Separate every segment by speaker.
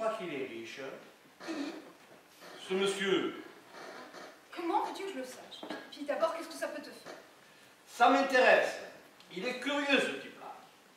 Speaker 1: crois qu'il est riche?
Speaker 2: Qui?
Speaker 1: Ce monsieur.
Speaker 2: Comment veux-tu que je le sache? Puis d'abord, qu'est-ce que ça peut te faire?
Speaker 1: Ça m'intéresse. Il est curieux, ce type-là.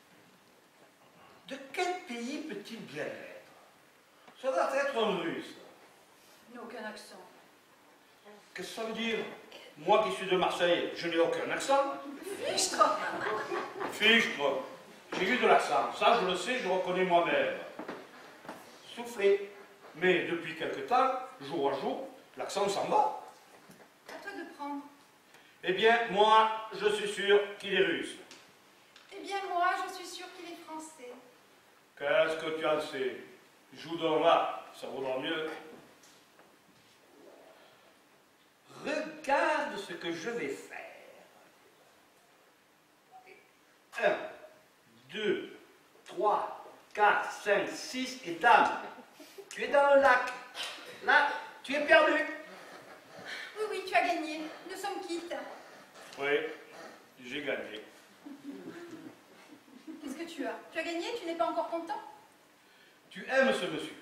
Speaker 1: De quel pays peut-il bien être? Ça doit être un russe.
Speaker 2: Il n'a aucun accent.
Speaker 1: Qu'est-ce que ça veut dire? Moi qui suis de Marseille, je n'ai aucun accent.
Speaker 2: Fichtre!
Speaker 1: Fichtre. J'ai eu de l'accent. Ça, je le sais, je reconnais moi-même. Soufflé. Mais depuis quelque temps, jour à jour, l'accent s'en va.
Speaker 2: À toi de prendre.
Speaker 1: Eh bien, moi, je suis sûr qu'il est russe.
Speaker 2: Eh bien, moi, je suis sûre qu'il est français.
Speaker 1: Qu'est-ce que tu en sais? Joue donc là, ça vaudra mieux. Regarde ce que je vais faire. 1, 2, 3, 4, 5, 6 et dame. Tu es dans le lac. Là, tu es perdu.
Speaker 2: Oui, oui, tu as gagné. Nous sommes quittes.
Speaker 1: Oui, j'ai gagné.
Speaker 2: Qu'est-ce que tu as? Tu as gagné? Tu n'es pas encore content?
Speaker 1: Tu aimes ce monsieur?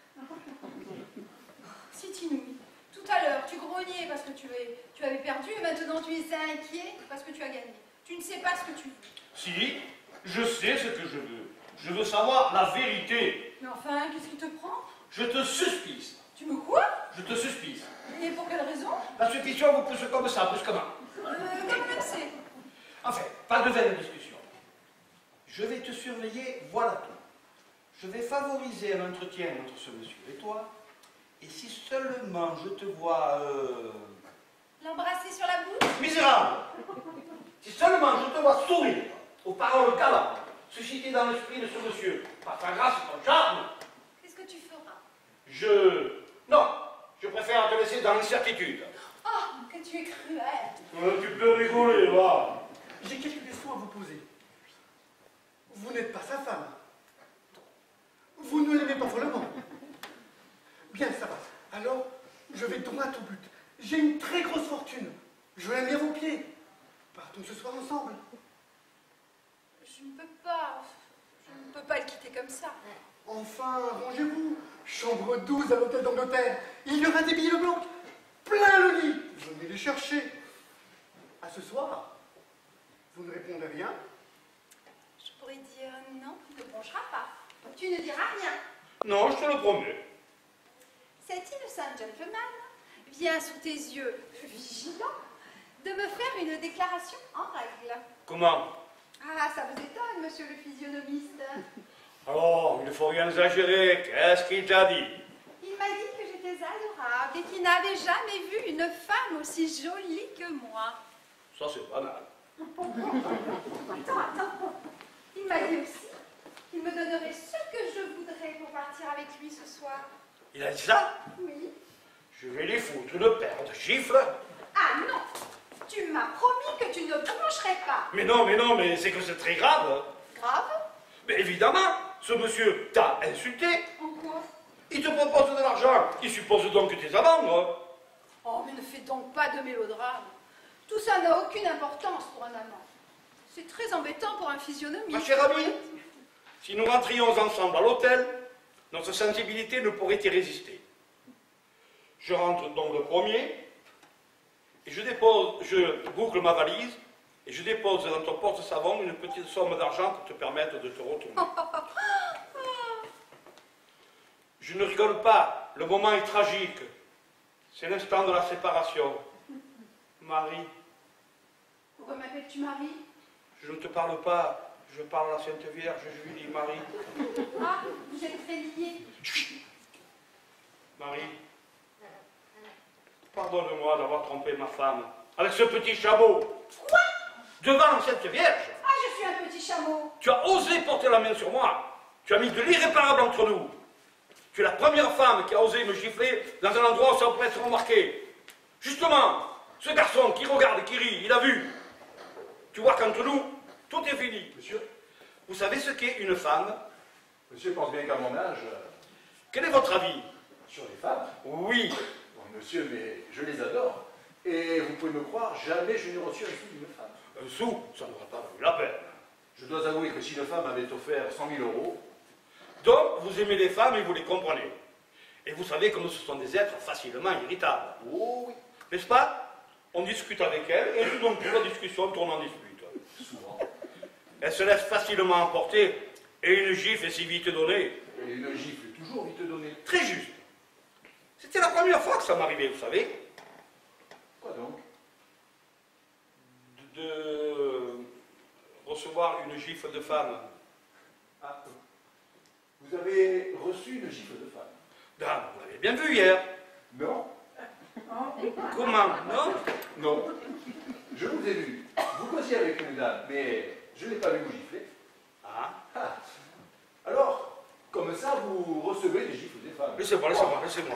Speaker 2: C'est inouï. Tout à l'heure, tu grognais parce que tu avais perdu, et maintenant tu es inquiet parce que tu as gagné. Tu ne sais pas ce que tu veux.
Speaker 1: Si, je sais ce que je veux. Je veux savoir la vérité.
Speaker 2: Mais enfin, qu'est-ce qui te prend?
Speaker 1: Je te suspice.
Speaker 2: Tu me quoi?
Speaker 1: Je te suspice.
Speaker 2: Et pour quelle raison?
Speaker 1: La suspicion vous pousse comme ça, brusquement.
Speaker 2: Comme je le sais.
Speaker 1: Enfin, pas de vaine discussion. Je vais te surveiller, voilà tout. Je vais favoriser un entretien entre ce monsieur et toi. Et si seulement je te vois...
Speaker 2: L'embrasser sur la bouche?
Speaker 1: misérable! Si seulement je te vois sourire aux paroles galantes, susciter dans l'esprit de ce monsieur, par ta grâce et ton charme,
Speaker 2: Qu'est-ce que tu feras?
Speaker 1: Non, je préfère te laisser dans l'incertitude.
Speaker 2: Oh, que tu es cruel!
Speaker 1: Tu peux rigoler, va.
Speaker 3: J'ai quelques questions à vous poser. Vous n'êtes pas sa femme. Vous ne l'aimez pas follement. Bien, ça va. Alors, je vais droit au but. J'ai une très grosse fortune. Je la mets à vos pieds. Partons ce soir ensemble.
Speaker 2: Je ne peux pas le quitter comme ça.
Speaker 3: Enfin, rangez-vous. Chambre 12 à l'hôtel d'Angleterre. Il y aura des billets de banque. Plein le lit. Venez les chercher. À ce soir. Vous ne répondez rien?
Speaker 2: Je pourrais dire non, tu ne broncheras pas. Tu ne diras rien.
Speaker 1: Non, je te le promets.
Speaker 2: Cet innocent gentleman vient sous tes yeux vigilants de me faire une déclaration en règle.
Speaker 1: Comment?
Speaker 2: Ah, ça vous étonne, monsieur le physionomiste.
Speaker 1: Alors, il ne faut rien exagérer. Qu'est-ce qu'il t'a dit?
Speaker 2: Il m'a dit que j'étais adorable et qu'il n'avait jamais vu une femme aussi jolie que moi.
Speaker 1: Ça, c'est banal.
Speaker 2: Attends. Il m'a dit aussi qu'il me donnerait ce que je voudrais pour partir avec lui ce soir.
Speaker 1: Il a dit ça?
Speaker 2: Oui.
Speaker 1: Je vais lui foutre une paire de gifles.
Speaker 2: Ah non! Tu m'as promis que tu ne broncherais pas.
Speaker 1: Mais non, mais c'est que c'est très grave.
Speaker 2: Grave?
Speaker 1: Mais évidemment, ce monsieur t'a insulté.
Speaker 2: En quoi?
Speaker 1: Il te propose de l'argent. Il suppose donc que tu es à vendre.
Speaker 2: Oh, mais ne fais donc pas de mélodrame. Tout ça n'a aucune importance pour un amant. C'est très embêtant pour un physionomiste.
Speaker 1: Ma chère amie, si nous rentrions ensemble à l'hôtel, notre sensibilité ne pourrait y résister. Je rentre donc le premier, et je boucle ma valise, et je dépose dans ton porte-savon une petite somme d'argent pour te permettre de te retourner. Je ne rigole pas, le moment est tragique. C'est l'instant de la séparation. Marie,
Speaker 2: Pourquoi m'appelles-tu Marie?
Speaker 1: je ne te parle pas, je parle à la Sainte Vierge, je lui dis Marie.
Speaker 2: Ah, vous êtes très liés.
Speaker 1: Marie, pardonne-moi d'avoir trompé ma femme avec ce petit chameau.
Speaker 2: Quoi?
Speaker 1: Devant cette Vierge.
Speaker 2: Ah, je suis un petit chameau.
Speaker 1: Tu as osé porter la main sur moi. Tu as mis de l'irréparable entre nous. Tu es la première femme qui a osé me gifler dans un endroit où ça pourrait être remarqué. Justement, ce garçon qui regarde et qui rit, il a vu. Tu vois qu'entre nous, tout est fini.
Speaker 4: Monsieur,
Speaker 1: Vous savez ce qu'est une femme?
Speaker 4: monsieur pense bien qu'à mon âge,
Speaker 1: Quel est votre avis?
Speaker 4: sur les femmes,
Speaker 1: Oui.
Speaker 4: bon, monsieur, mais je les adore. Et vous pouvez me croire, jamais je n'ai reçu un sou d'une femme.
Speaker 1: Un sou, ça n'aurait pas valu la peine.
Speaker 4: Je dois avouer que si une femme m'avait offert 100 000 euros,
Speaker 1: Donc, vous aimez les femmes et vous les comprenez. Et vous savez comme ce sont des êtres facilement irritables.
Speaker 4: Oh oui,
Speaker 1: N'est-ce pas? On discute avec elles et tout d'un coup, la discussion tourne en dispute.
Speaker 4: souvent.
Speaker 1: Elles se laissent facilement emporter et une gifle est si vite donnée.
Speaker 4: Et une gifle est toujours vite donnée.
Speaker 1: Très juste. C'était la première fois que ça m'arrivait, vous savez,
Speaker 4: Quoi donc?
Speaker 1: de recevoir une gifle de femme.
Speaker 4: Ah, vous avez reçu une gifle de femme?
Speaker 1: Dame, vous l'avez bien vu hier.
Speaker 4: Non?
Speaker 1: Comment? Non?
Speaker 4: Non. Je vous ai vu. Vous causiez avec une dame, mais je n'ai pas vu vous gifler.
Speaker 1: Ah.
Speaker 4: Ah. Alors, comme ça, vous recevez des gifles des femmes.
Speaker 1: Laissez-moi, laissez-moi, laissez-moi.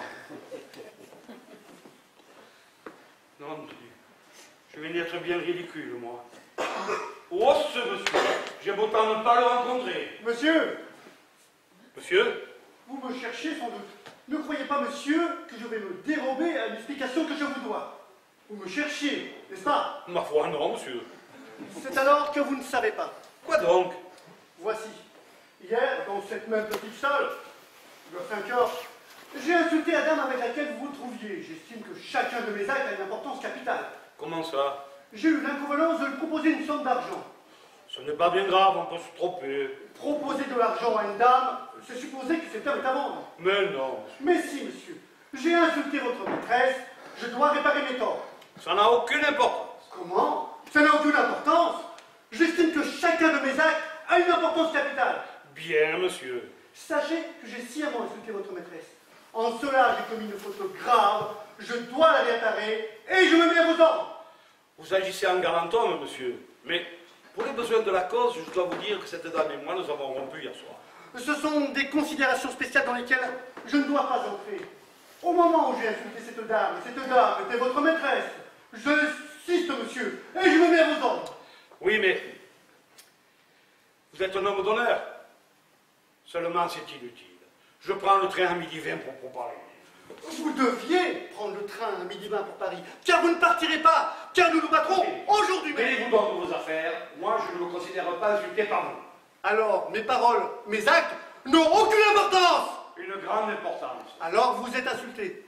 Speaker 1: Non, je vais être bien ridicule, moi. Oh, ce monsieur, j'ai beau temps ne pas le rencontrer.
Speaker 3: Monsieur,
Speaker 1: Monsieur?
Speaker 3: vous me cherchez sans doute. Ne croyez pas, monsieur, que je vais me dérober à l'explication que je vous dois. Vous me cherchiez, n'est-ce pas?
Speaker 1: Ma foi, non, monsieur.
Speaker 3: C'est alors que vous ne savez pas.
Speaker 1: Quoi donc?
Speaker 3: Voici. Hier, dans cette même petite salle, vers 5 heures, j'ai insulté la dame avec laquelle vous vous trouviez. J'estime que chacun de mes actes a une importance capitale.
Speaker 1: Comment ça?
Speaker 3: J'ai eu l'inconvénient de lui proposer une somme d'argent.
Speaker 1: Ce n'est pas bien grave, on peut se tromper.
Speaker 3: Proposer de l'argent à une dame, c'est supposer que cette dame est à vendre.
Speaker 1: Mais non,
Speaker 3: Mais si, monsieur, j'ai insulté votre maîtresse, je dois réparer mes torts.
Speaker 1: ça n'a aucune importance.
Speaker 3: Comment? Ça n'a aucune importance. J'estime que chacun de mes actes a une importance capitale.
Speaker 1: Bien, monsieur.
Speaker 3: Sachez que j'ai sciemment insulté votre maîtresse. En cela, j'ai commis une faute grave, je dois la réparer, et je me mets à vos ordres.
Speaker 1: Vous agissez en galant homme, monsieur. Mais pour les besoins de la cause, je dois vous dire que cette dame et moi, nous avons rompu hier soir.
Speaker 3: Ce sont des considérations spéciales dans lesquelles je ne dois pas entrer. Au moment où j'ai insulté cette dame était votre maîtresse. J'insiste, monsieur, et je me mets à vos ordres.
Speaker 1: Oui, mais vous êtes un homme d'honneur. Seulement, c'est inutile. Je prends le train à 12h20 pour Paris.
Speaker 3: Vous deviez prendre le train à 12h20 pour Paris, car vous ne partirez pas, car nous nous battrons aujourd'hui même.
Speaker 1: Mêlez-vous donc de vos affaires. Moi, je ne me considère pas insulté par vous.
Speaker 3: Alors, mes paroles, mes actes n'ont aucune importance.
Speaker 1: Une grande importance.
Speaker 3: Alors, vous êtes insulté.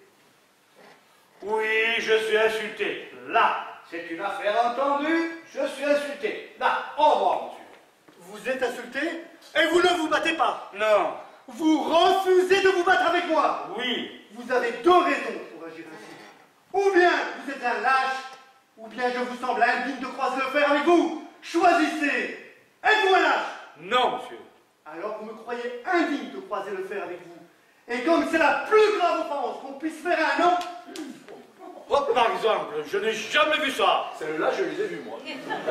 Speaker 1: Oui, je suis insulté. Là, c'est une affaire entendue. Je suis insulté. Là, au revoir, monsieur.
Speaker 3: Vous êtes insulté et vous ne vous battez pas.
Speaker 1: Non.
Speaker 3: Vous refusez de vous battre avec moi.
Speaker 1: Oui.
Speaker 3: Vous avez deux raisons pour agir ainsi. Ou bien vous êtes un lâche, ou bien je vous semble indigne de croiser le fer avec vous. Choisissez. Êtes-vous un lâche?
Speaker 1: Non, monsieur.
Speaker 3: Alors vous me croyez indigne de croiser le fer avec vous. Et comme c'est la plus grave offense qu'on puisse faire à un homme,
Speaker 1: Oh, par exemple, je n'ai jamais vu ça.
Speaker 4: Celles-là, je les ai vues, moi.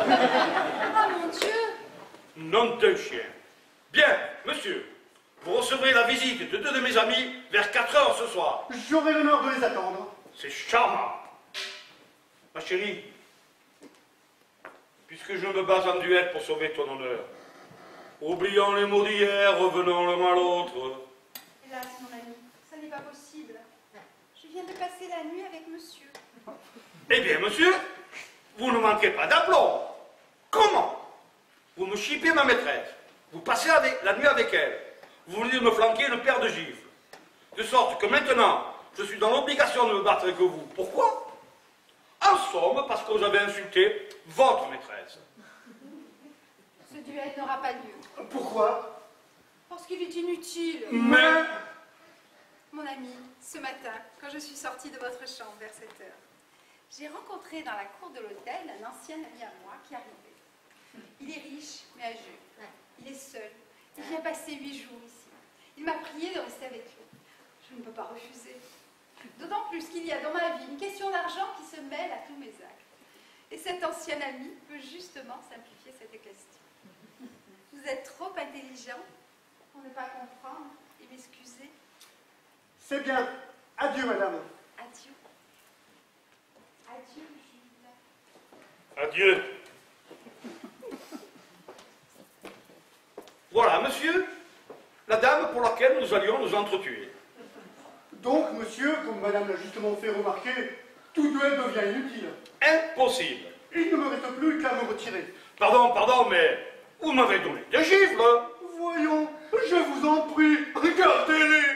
Speaker 2: Oh mon Dieu!
Speaker 1: Nom d'un chien. Bien, monsieur, vous recevrez la visite de deux de mes amis vers 4h ce soir.
Speaker 3: j'aurai l'honneur de les attendre.
Speaker 1: C'est charmant. Ma chérie, puisque je me base en duel pour sauver ton honneur, oublions les mots d'hier, revenons l'un à l'autre.
Speaker 2: Hélas, mon ami, ça n'est pas possible. Je viens de passer la nuit avec monsieur.
Speaker 1: Eh bien, monsieur, vous ne manquez pas d'aplomb. Comment? Vous me chippez ma maîtresse. Vous passez la nuit avec elle. Vous venez de me flanquer une paire de gifles. De sorte que maintenant, je suis dans l'obligation de me battre avec vous. Pourquoi? En somme, parce que vous avez insulté votre maîtresse.
Speaker 2: Ce duel n'aura pas lieu.
Speaker 3: Pourquoi?
Speaker 2: Parce qu'il est inutile.
Speaker 1: Mais...
Speaker 2: Mon ami, ce matin, quand je suis sortie de votre chambre vers 7 heures, j'ai rencontré dans la cour de l'hôtel un ancien ami à moi qui arrivait. Il est riche, mais âgé. Il est seul. Il vient passer 8 jours ici. Il m'a prié de rester avec lui. Je ne peux pas refuser. D'autant plus qu'il y a dans ma vie une question d'argent qui se mêle à tous mes actes. Et cet ancien ami peut justement simplifier cette question. Vous êtes trop intelligent pour ne pas comprendre et m'excuser.
Speaker 3: C'est bien. Adieu, madame.
Speaker 2: Adieu. Adieu, Jules.
Speaker 1: Adieu. Voilà, monsieur, la dame pour laquelle nous allions nous entretuer.
Speaker 3: Donc, monsieur, comme madame l'a justement fait remarquer, tout duel devient inutile.
Speaker 1: Impossible.
Speaker 3: Il ne me reste plus qu'à me retirer.
Speaker 1: Pardon, mais vous m'avez donné des gifles.
Speaker 3: Voyons, je je vous en prie, regardez-les.